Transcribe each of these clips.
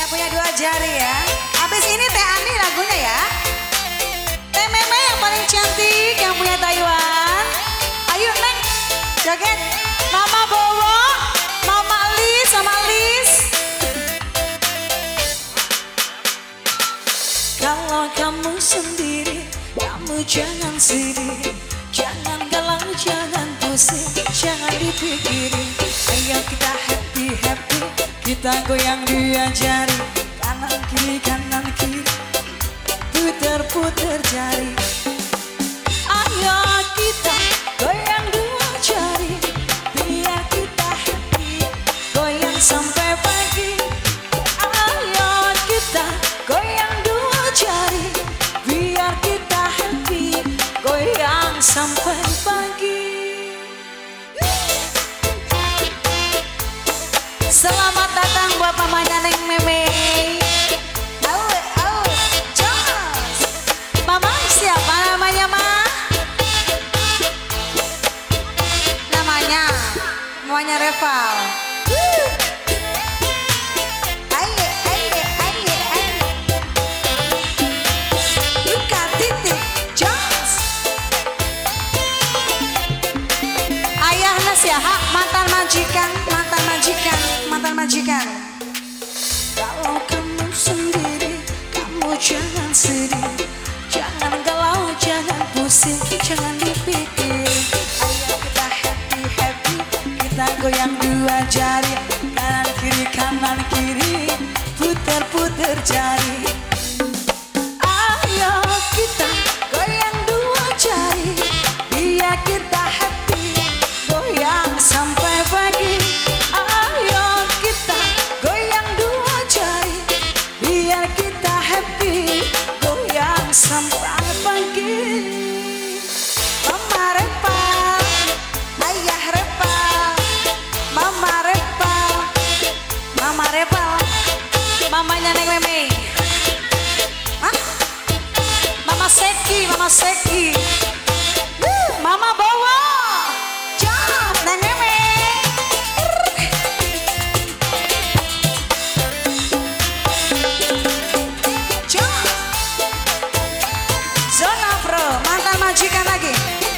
punya dua jari ya. Habis ini Teh Ani lagunya ya. Teh Meme yang paling cantik yang punya Taiwan. Ayo Neng, joget. Mama Bowo, Mama Lis sama Lis. Kalau kamu sendiri, kamu jangan sedih. Jangan galau, jangan pusing, jangan dipikirin. Ayo kita happy-happy, kita goyang dua jari. Kanan kiri, puter-puter jari. Ayo kita goyang dua jari, biar kita happy, goyang sampai pagi. Ayo kita goyang dua jari, biar kita happy, goyang sampai pagi. Selamat datang buat mamanya Neng Meme. Mama siapa namanya Ma? Namanya Reval. Luka titik Jones. Ayah nasihat mantan majikan. Kalau kamu sendiri, kamu jangan sedih, jangan galau, jangan pusing, jangan dipikir. Ayo kita happy-happy, kita goyang dua jari, kanan kiri, puter-puter jari. Ayo kita goyang dua jari, biar kita happy, goyang sampai pagi. Ayo kita goyang dua jari, biar kita happy, goyang sampai pagi. Mama Reval, Ayah Reval, Mama Reval, mamanya Neng Meme. Hah? Mama Seki, Mama Bowo, Jom, Neng Meme. Jom, Zona Pro, mantan majikan lagi.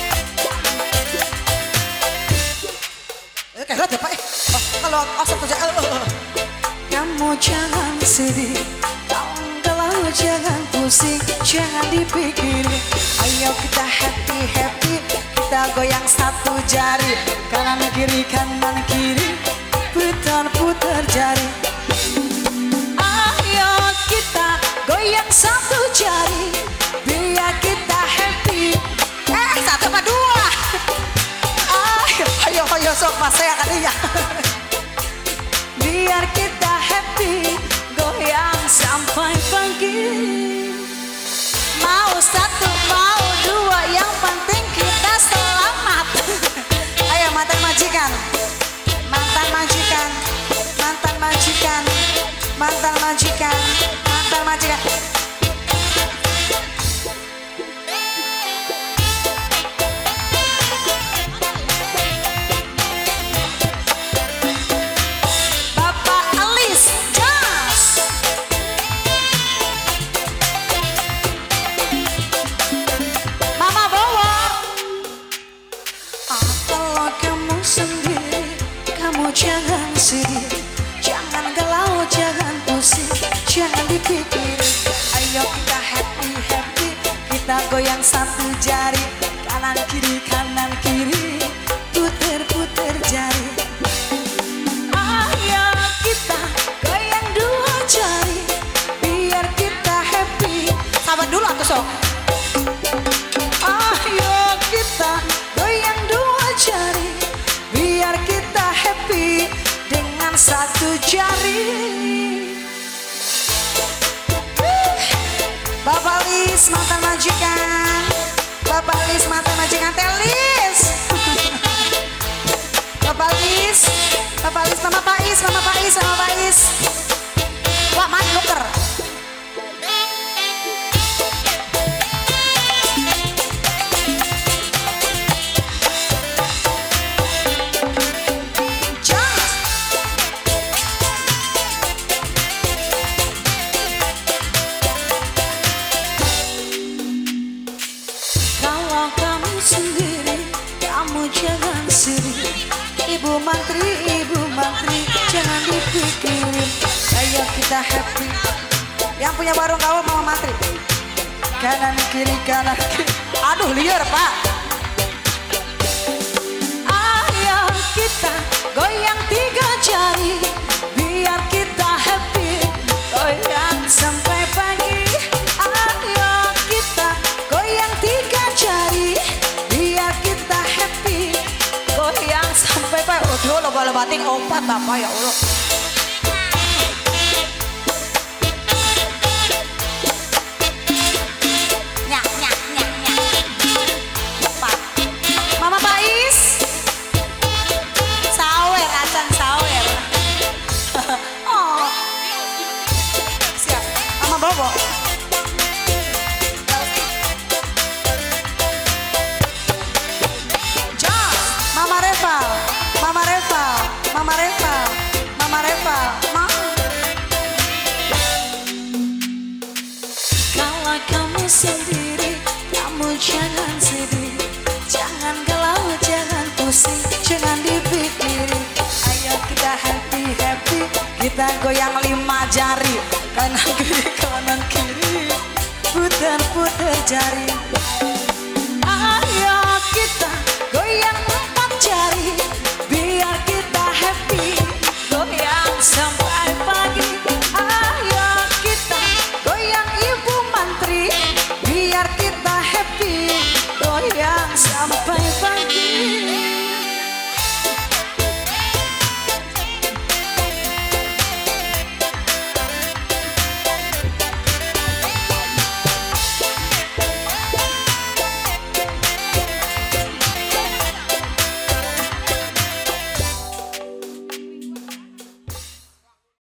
Kayak ya Pak. Kalau asap kerja. Kamu jangan sedih, kamu galau, jangan pusing, jangan dipikir. Ayo kita happy-happy, kita goyang satu jari, kanan kiri, putar-putar jari. Ayo kita goyang satu jari, biar kita happy. Satu apa dua? Ayo sok mas saya kalinya. Biar kita happy, goyang sampai pagi. Mau satu, mau dua, yang penting kita selamat. Ayo mantan majikan. Bapak Alis, Jas. Mama Bowo. Kalau kamu sendiri, kamu jangan sedih, jangan galau, jangan pusing, jangan dipikir. Ayo kita happy-happy, kita goyang satu jari, kanan kiri, puter-puter jari. Ayo kita goyang dua jari, biar kita happy. Sabar dulu atuh sok. Ayo kita goyang dua jari, biar kita happy dengan satu jari. Bapak Lis, mantan majikan. Telis. Bapak Lis, Mama Pais. Wah, man nuker. happy. Yang punya warung kawah Mama Matri. Kanan kiri kanan kiri. Aduh liar Pak. Ayo kita goyang 3 jari. Biar kita happy. Goyang sampai pagi. Ayo kita goyang 3 jari. Biar kita happy. Goyang sampai pagi. Aduh loba-lobating opat apa ya Allah. Bobo. Jos, Mama Reva, Mama Reva, Mama Reva, Mama Reva. Kalau kamu sendiri, kamu jangan sedih, jangan galau, jangan pusing, jangan dipikiri. Ayo kita happy happy, kita goyang 5 jari. Kanan kiri puter-puter jari.